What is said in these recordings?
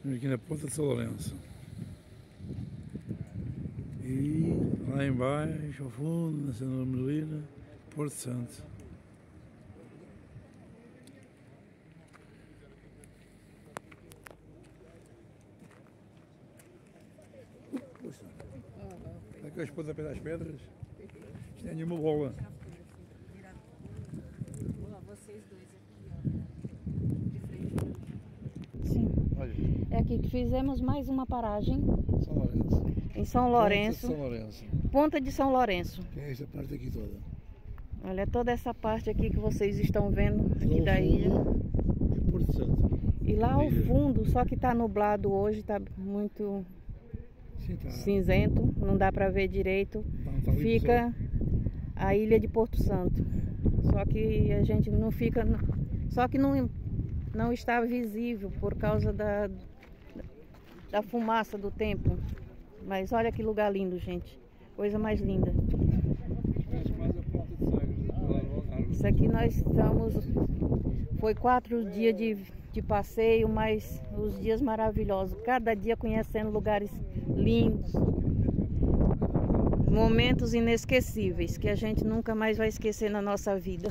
Aqui na Ponta de São Lourenço. E lá embaixo, ao fundo, na Senhora Melina, Porto Santo. Puxa, aqui eu expôs a pé das pedras. Isto é nenhuma bola. Vocês dois aqui, ó. De frente pra mim. Sim. Olha. É aqui que fizemos mais uma paragem. São Lourenço. Em São Lourenço. Ponta de São Lourenço. Ponta de São Lourenço. Que é esta parte aqui toda. Olha toda essa parte aqui que vocês estão vendo aqui da ilha. De Porto Santo. E lá ao fundo, só que tá nublado hoje, tá muito Sim, tá. cinzento, não dá para ver direito. Tá Fica a ilha de Porto Santo. Só que a gente não fica, só que não está visível por causa da fumaça do tempo. Mas olha que lugar lindo, gente. Coisa mais linda. Isso aqui nós estamos... Foi 4 dias de passeio, mas os dias maravilhosos. Cada dia conhecendo lugares lindos. Momentos inesquecíveis que a gente nunca mais vai esquecer na nossa vida.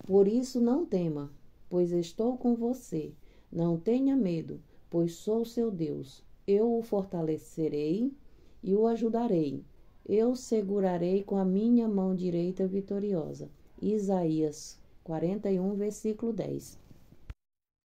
Por isso não tema, pois estou com você. Não tenha medo, pois sou seu Deus. Eu o fortalecerei e o ajudarei. Eu segurarei com a minha mão direita vitoriosa. Isaías 41, versículo 10.